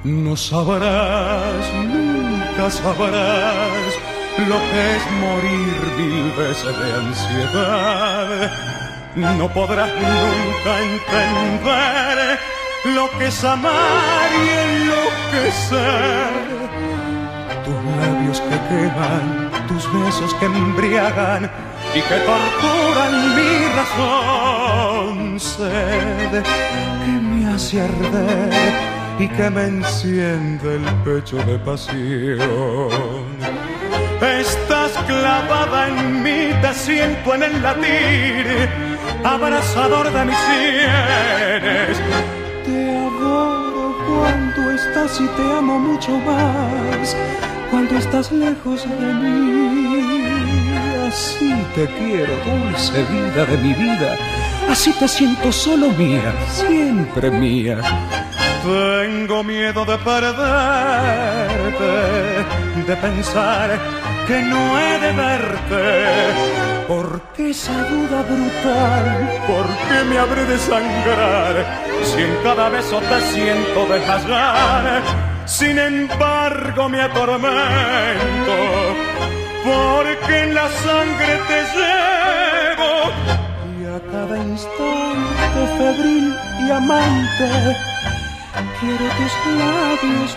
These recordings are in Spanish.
No sabrás, nunca sabrás lo que es morir 1000 veces de ansiedad. No podrás nunca entender lo que es amar y enloquecer. Tus labios que queman, tus besos que embriagan y que torturan mi razón. Sed que me hace arder y que me enciende el pecho de pasión. Estás clavada en mí, te siento en el latir, abrazador de mis sienes. Te adoro cuando estás y te amo mucho más cuando estás lejos de mí. Así te quiero, dulce vida de mi vida. Así te siento solo mía, siempre mía. Tengo miedo de perderte, de pensar que no he de verte. ¿Por qué esa duda brutal? ¿Por qué me habré de sangrar si en cada beso te siento desmayar? Sin embargo me atormento, porque en la sangre te llevo y a cada instante febril y amante quiero tus labios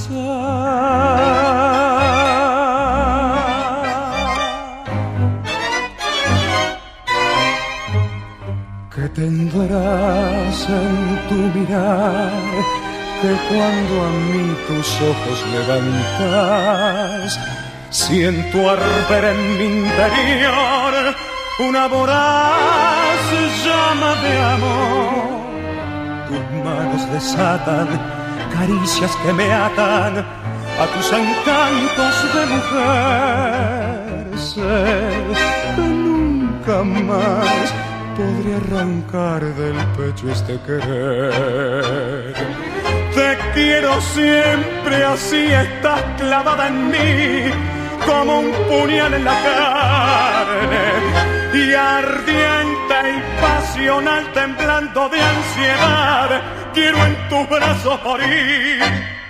besar. ¿Qué tendrás en tu mirar que cuando a mí tus ojos levantas siento arder en mi interior una voraz llama de amor? Tus manos desatan caricias que me atan a tus encantos de mujer. Sé que nunca más podré arrancar del pecho este querer. Te quiero siempre así, estás clavada en mí como un puñal en la carne, y ardiente y pasional, temblando de ansiedad, quiero en tus brazos morir.